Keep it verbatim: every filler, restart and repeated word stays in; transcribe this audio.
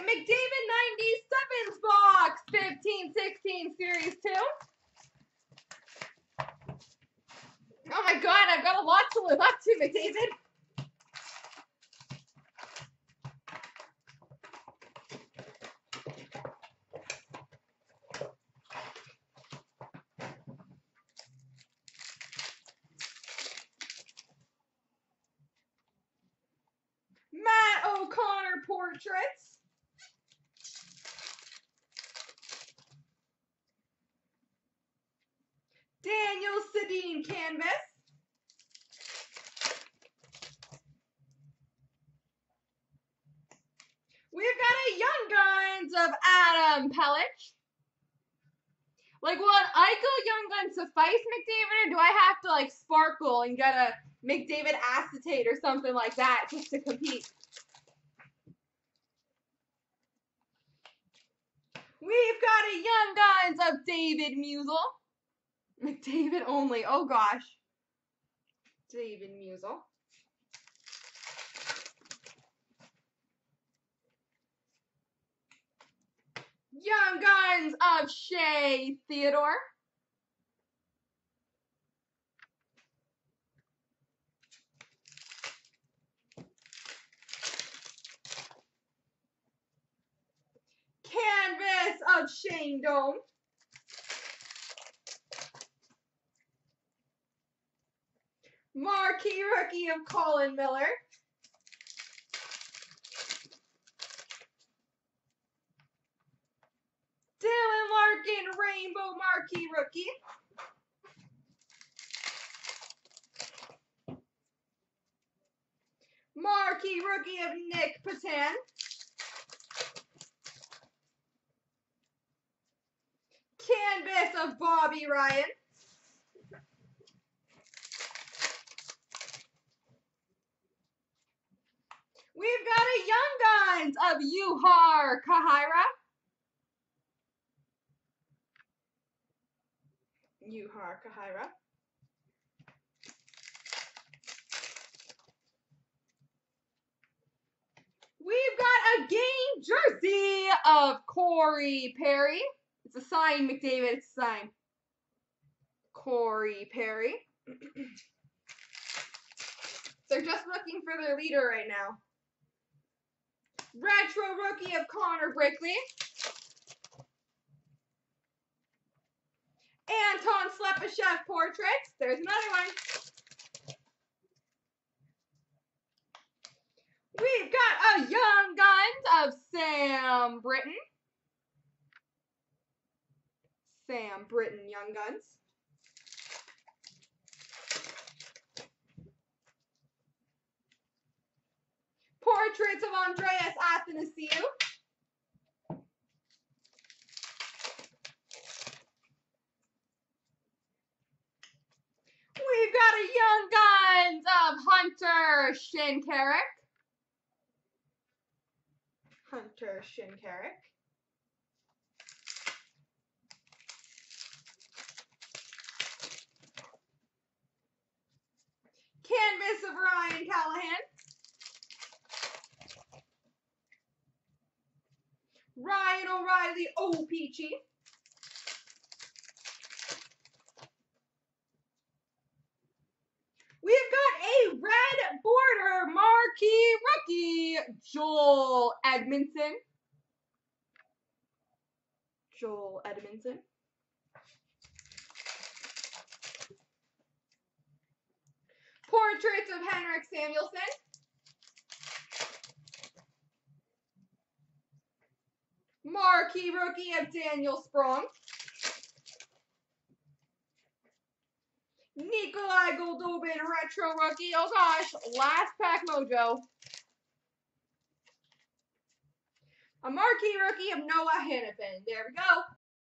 McDavid ninety-sevens box, fifteen sixteen Series two. Oh my God, I've got a lot to live up to, McDavid. Matt O'Connor portraits. Daniel Sedin canvas. We've got a Young Guns of Adam Pelech. Like, will an Eichel Young Gun suffice, McDavid, or do I have to, like, sparkle and get a McDavid acetate or something like that just to compete? We've got a Young Guns of David Musil. McDavid only. Oh, gosh. David Musil. Young Guns of Shea Theodore. Canvas of Shane Doan. Marquee rookie of Colin Miller. Dylan Larkin rainbow marquee rookie. Marquee rookie of Nick Patan. Canvas of Bobby Ryan. We've got a Young Guns of Jujhar Khaira. Jujhar Khaira. We've got a game jersey of Corey Perry. It's a sign, McDavid. It's a sign. Corey Perry. They're just looking for their leader right now. Retro rookie of Connor Brickley. Anton Slepyshev portraits. There's another one. We've got a Young Guns of Sam Britton. Sam Britton Young Guns. Portraits of Andreas Athanasiou. We've got a Young Guns of Hunter Shinkaruk. Hunter Shinkaruk. Canvas of Ryan Callahan. Ryan O'Reilly O P G. We've got a red border marquee rookie, Joel Edmondson. Joel Edmondson. Portraits of Henrik Samuelsson. Marquee rookie of Daniel Sprong. Nikolai Goldobin retro rookie. Oh gosh, last pack mojo. A marquee rookie of Noah Hannafin. There we go.